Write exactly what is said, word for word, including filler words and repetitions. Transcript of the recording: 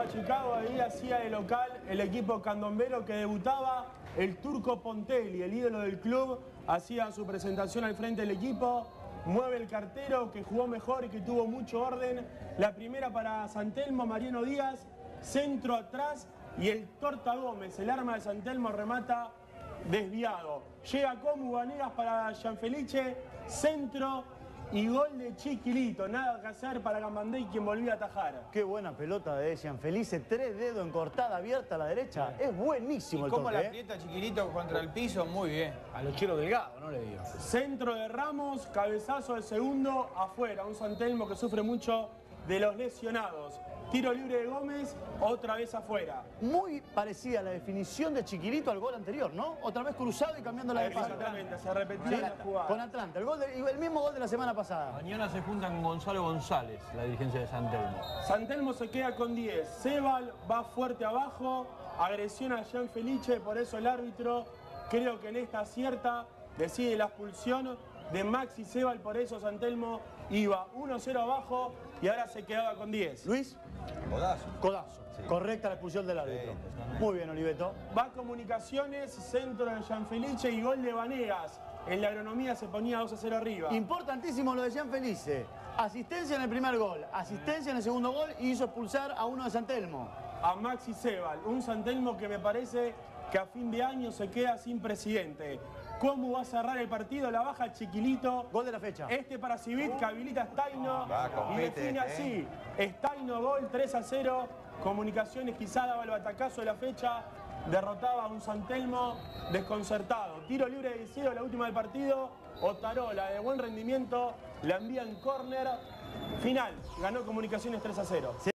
a Chicago, ahí hacía de local el equipo candombero que debutaba. El turco Pontelli, el ídolo del club, hacía su presentación al frente del equipo. Mueve el cartero, que jugó mejor y que tuvo mucho orden. La primera para San Telmo, Mariano Díaz. Centro atrás y el Torta Gómez, el arma de San Telmo, remata desviado. Llega Comu Vanegas para Gianfelice. Centro y gol de Chiquilito. Nada que hacer para Gambandey, quien volvía a atajar. Qué buena pelota de Gianfelice. Tres dedos en cortada abierta a la derecha. Es buenísimo y el cómo toque, la ¿eh? aprieta Chiquilito contra el piso, muy bien. A los Chiro Delgado, no le digo. Centro de Ramos, cabezazo de segundo, afuera. Un San Telmo que sufre mucho de los lesionados. Tiro libre de Gómez, otra vez afuera. Muy parecida la definición de Chiquilito al gol anterior, ¿no? Otra vez cruzado y cambiando la de paso. Exactamente, se repetía Sí, la jugada. con Atlanta, el, gol de- el mismo gol de la semana pasada. Mañana se juntan con Gonzalo González, la dirigencia de San Telmo. San Telmo se queda con diez. Sebal va fuerte abajo, agresión a Gianfelice, por eso el árbitro, creo que en esta acierta, decide la expulsión de Maxi Sebal, por eso San Telmo iba uno cero abajo y ahora se quedaba con diez. Luis. Codazo. Codazo. Sí. Correcta la expulsión del árbitro. Sí, muy bien, Oliveto. Va Comunicaciones, centro de Gianfelice y gol de Vanegas. En la agronomía se ponía dos a cero arriba. Importantísimo lo de Gianfelice. Asistencia en el primer gol, asistencia en el segundo gol y hizo expulsar a uno de San Telmo. A Maxi Sebal, un San Telmo que me parece que a fin de año se queda sin presidente. ¿Cómo va a cerrar el partido? La baja Chiquilito. Gol de la fecha. Este para Civit, que habilita a Staino. Va, compite, y define así. Staino, gol, tres a cero. Comunicaciones quizá daba el batacazo de la fecha. Derrotaba a un San Telmo desconcertado. Tiro libre de Isidro, la última del partido. Otarola, de buen rendimiento, la envía en córner. Final, ganó Comunicaciones tres a cero.